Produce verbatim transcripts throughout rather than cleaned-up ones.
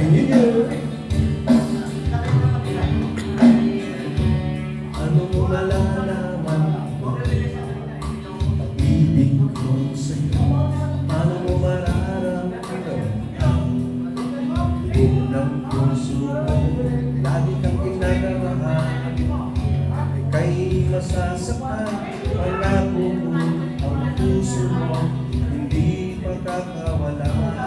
New Year. Ano mo malalaman pag-ibig ko sa'yo? Ano mo mararamdaman unang puso mo? Lagi kang kinakamahan, ika'y masasaktan. Pangako mo ang puso mo, hindi pagkakawala.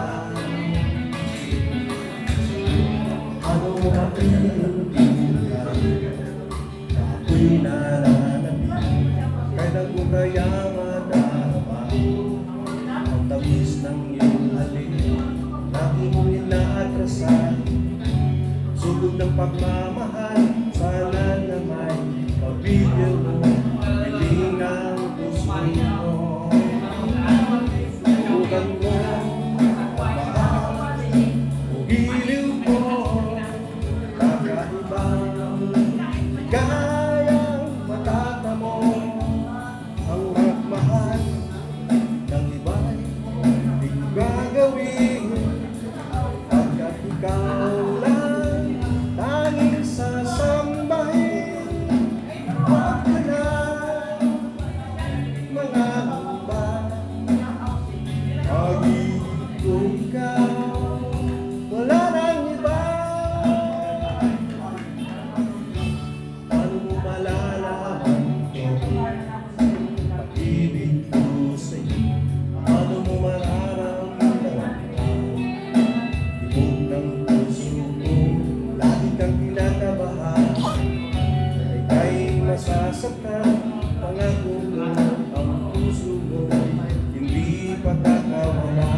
Ano mo maiintindihan na ako'y nananabik? Kailan ko kaya madarama ang tamis ng iyong halik? Lagi mong inaatrasan, sulog ng pagmamahal. Sana na may pabigyan mo, piling ang gusto mo. Tugan mo, mahal, giliw mo, kakaibang ligayang matatamo. Ang magmahal ng iba'y di ko gagawin, pagkat ikaw lang tanging sasambahin. Huwag ka na mangangamba, pag-ibig ko ikaw, wala nang iba. Paano mo malalaman ko pag-ibig ko sa'yo? Paano mo mararamdaman tibok ng puso ko? Lagi kang kinakabahan, ika'y masasaktan. Pangako mo ang puso mo, hindi pagkakawala.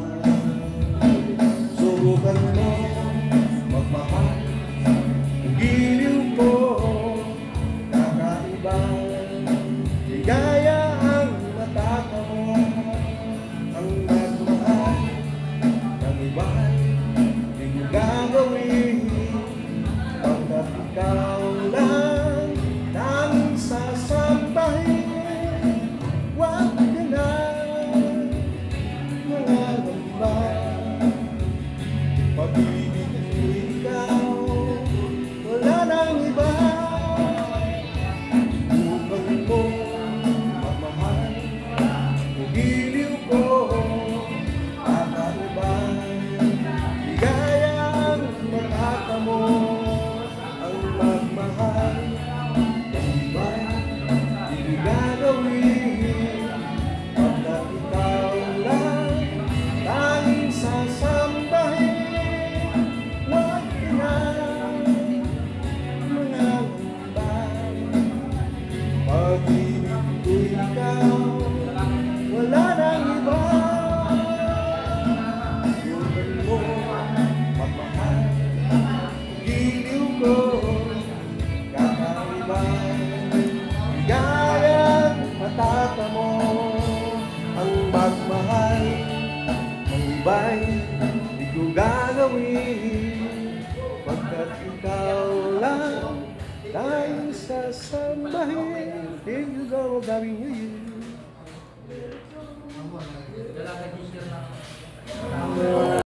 Subukan mo magmahal, giliw ko, kakaibang ligaya ang matatamo. Ang magmahal ng iba'y di ko gagawin, pagkat ikaw lang tanging sasambahin. Huwag ka na mangangamba, pag-ibig ko ikaw, wala nang iba. Subukan mo magmahal, giliw ko, kakaibang ligayang matatamo. Ang magmahal ng iba'y di ko gagawin, pagkat ikaw lang tanging sasambahin. Huwag ka na mangangamba, pag-ibig ko ikaw, wala nang iba. Subukan mo magmahal, giliw ko, kakaibang ligayang matatamo. Ang magmahal ng iba'y di ko gagawin, pagkat ikaw lang tanging sasambahin. Here you go, Happy New Year.